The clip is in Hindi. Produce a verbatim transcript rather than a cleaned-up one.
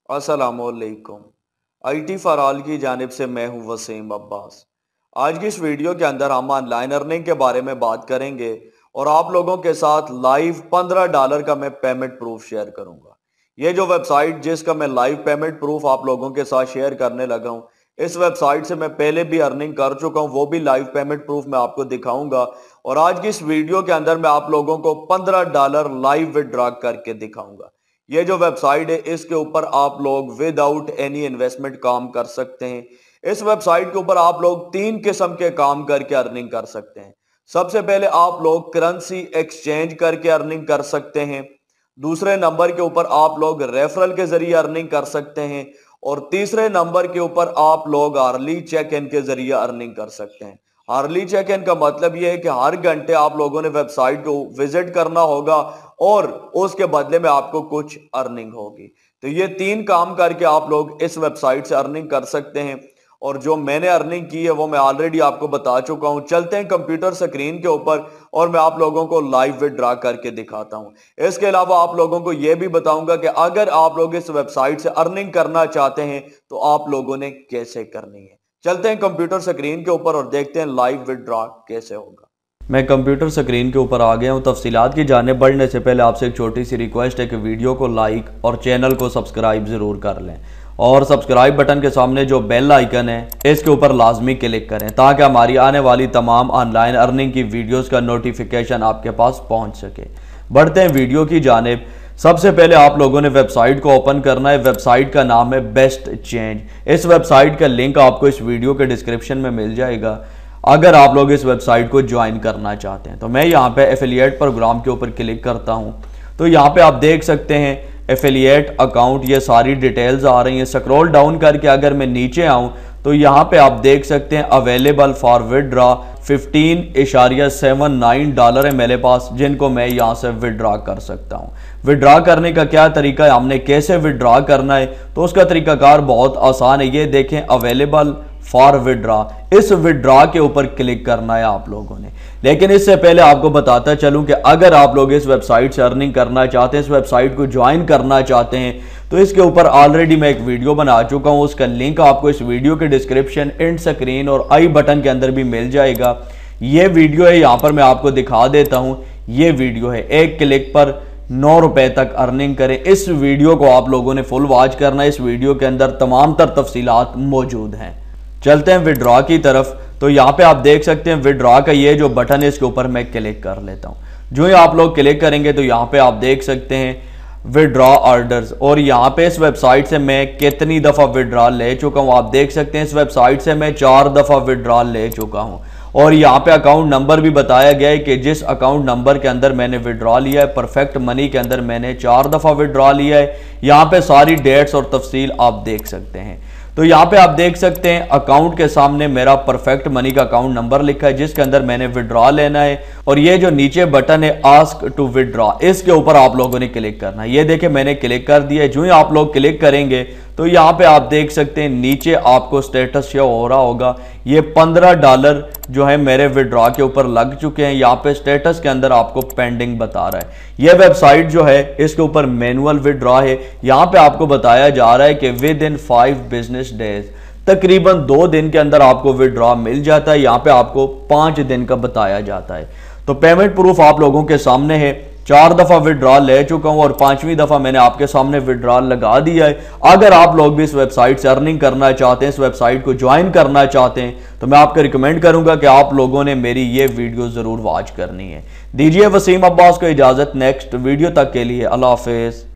अस्सलामुअलैकुम। आई टी फॉर ऑल की जानिब से मैं हूं वसीम अब्बास। आज की इस वीडियो के अंदर हम ऑनलाइन अर्निंग के बारे में बात करेंगे और आप लोगों के साथ लाइव पंद्रह डॉलर का मैं पेमेंट प्रूफ शेयर करूंगा। ये जो वेबसाइट जिसका मैं लाइव पेमेंट प्रूफ आप लोगों के साथ शेयर करने लगा हूं, इस वेबसाइट से मैं पहले भी अर्निंग कर चुका हूं, वो भी लाइव पेमेंट प्रूफ मैं आपको दिखाऊंगा। और आज की इस वीडियो के अंदर मैं आप लोगों को पंद्रह डॉलर लाइव विड्रॉ करके दिखाऊंगा। ये जो वेबसाइट है इसके ऊपर आप लोग विदाउट एनी इन्वेस्टमेंट काम कर सकते हैं। इस वेबसाइट के ऊपर आप लोग तीन किस्म के काम करके अर्निंग कर सकते हैं। सबसे पहले आप लोग करेंसी एक्सचेंज करके अर्निंग कर सकते हैं। दूसरे नंबर के ऊपर आप लोग रेफरल के जरिए अर्निंग कर सकते हैं। और तीसरे नंबर के ऊपर आप लोग अर्ली चेक इन के जरिए अर्निंग कर सकते हैं। अर्ली चेक इन का मतलब यह है कि हर घंटे आप लोगों ने वेबसाइट को विजिट करना होगा और उसके बदले में आपको कुछ अर्निंग होगी। तो ये तीन काम करके आप लोग इस वेबसाइट से अर्निंग कर सकते हैं। और जो मैंने अर्निंग की है वो मैं ऑलरेडी आपको बता चुका हूं। चलते हैं कंप्यूटर स्क्रीन के ऊपर और मैं आप लोगों को लाइव विड्रॉ करके दिखाता हूं। इसके अलावा आप लोगों को यह भी बताऊंगा कि अगर आप लोग इस वेबसाइट से अर्निंग करना चाहते हैं तो आप लोगों ने कैसे करनी है। चलते हैं कंप्यूटर स्क्रीन के ऊपर और देखते हैं लाइव विड्रॉ कैसे होगा। मैं कंप्यूटर स्क्रीन के ऊपर आ गया हूँ। तफसीलात की जानिब बढ़ने से पहले आपसे एक छोटी सी रिक्वेस्ट है कि वीडियो को लाइक और चैनल को सब्सक्राइब ज़रूर कर लें और सब्सक्राइब बटन के सामने जो बेल आइकन है इसके ऊपर लाजमी क्लिक करें ताकि हमारी आने वाली तमाम ऑनलाइन अर्निंग की वीडियोस का नोटिफिकेशन आपके पास पहुंच सके। बढ़ते हैं वीडियो की जानिब। सबसे पहले आप लोगों ने वेबसाइट को ओपन करना है। वेबसाइट का नाम है बेस्ट चेंज। इस वेबसाइट का लिंक आपको इस वीडियो के डिस्क्रिप्शन में मिल जाएगा अगर आप लोग इस वेबसाइट को ज्वाइन करना चाहते हैं। तो मैं यहाँ पे एफिलिएट प्रोग्राम के ऊपर क्लिक करता हूँ तो यहाँ पे आप देख सकते हैं एफिलिएट अकाउंट, ये सारी डिटेल्स आ रही हैं। स्क्रॉल डाउन करके अगर मैं नीचे आऊँ तो यहाँ पे आप देख सकते हैं अवेलेबल फॉर विड्रॉ फिफ्टीन इशारिया सेवन नाइन डॉलर है मेरे पास, जिनको मैं यहाँ से विड्रॉ कर सकता हूँ। विड्रॉ करने का क्या तरीका है, हमने कैसे विड्रॉ करना है, तो उसका तरीकाकार बहुत आसान है। ये देखें अवेलेबल फॉर विड्रॉ, इस विड्रॉ के ऊपर क्लिक करना है आप लोगों ने। लेकिन इससे पहले आपको बताता चलूं कि अगर आप लोग इस वेबसाइट से अर्निंग करना चाहते हैं, इस वेबसाइट को ज्वाइन करना चाहते हैं, तो इसके ऊपर ऑलरेडी मैं एक वीडियो बना चुका हूं। उसका लिंक आपको इस वीडियो के डिस्क्रिप्शन, एंड स्क्रीन और आई बटन के अंदर भी मिल जाएगा। ये वीडियो है, यहाँ पर मैं आपको दिखा देता हूँ। ये वीडियो है, एक क्लिक पर नौ रुपए तक अर्निंग करें। इस वीडियो को आप लोगों ने फुल वॉच करना है। इस वीडियो के अंदर तमाम तर तफसीलात मौजूद हैं। चलते हैं विड्रॉ की तरफ। तो यहाँ पे आप देख सकते हैं विड्रॉ का ये जो बटन है इसके ऊपर मैं क्लिक कर लेता हूँ। जो ही आप लोग क्लिक करेंगे तो यहाँ पे आप देख सकते हैं विड्रॉ ऑर्डर्स, और यहाँ पे इस वेबसाइट से मैं कितनी दफ़ा विड्रॉ ले चुका हूँ आप देख सकते हैं। इस वेबसाइट से मैं चार दफ़ा विड्रॉ ले चुका हूँ और यहाँ पे अकाउंट नंबर भी बताया गया है कि जिस अकाउंट नंबर के अंदर मैंने विड्रॉ लिया है, परफेक्ट मनी के अंदर मैंने चार दफ़ा विड्रॉ लिया है। यहाँ पे सारी डेट्स और तफसील आप देख सकते हैं। तो यहाँ पे आप देख सकते हैं अकाउंट के सामने मेरा परफेक्ट मनी का अकाउंट नंबर लिखा है जिसके अंदर मैंने विड्रॉ लेना है। और ये जो नीचे बटन है आस्क टू विड्रॉ, इसके ऊपर आप लोगों ने क्लिक करना है। ये देखें मैंने क्लिक कर दिया है। जो ही आप लोग क्लिक करेंगे तो यहाँ पे आप देख सकते हैं नीचे आपको स्टेटस शो हो रहा होगा। ये पंद्रह डॉलर जो है मेरे विड्रॉ के ऊपर लग चुके हैं। यहाँ पे स्टेटस के अंदर आपको पेंडिंग बता रहा है। ये वेबसाइट जो है इसके ऊपर मैनुअल विड्रॉ है। यहाँ पे आपको बताया जा रहा है कि within five business days, तकरीबन दो दिन के अंदर आपको विड्रॉ मिल जाता है। यहाँ पे आपको पांच दिन का बताया जाता है। तो पेमेंट प्रूफ आप लोगों के सामने है। चार दफा विड्रॉ ले चुका हूं और पांचवी दफा मैंने आपके सामने विड्रॉ लगा दिया है। अगर आप लोग भी इस वेबसाइट से अर्निंग करना चाहते हैं, इस वेबसाइट को ज्वाइन करना चाहते हैं, तो मैं आपको रिकमेंड करूंगा कि आप लोगों ने मेरी ये वीडियो जरूर वॉच करनी है। दीजिए वसीम अब्बास को इजाजत। नेक्स्ट वीडियो तक के लिए अल्लाह हाफिज।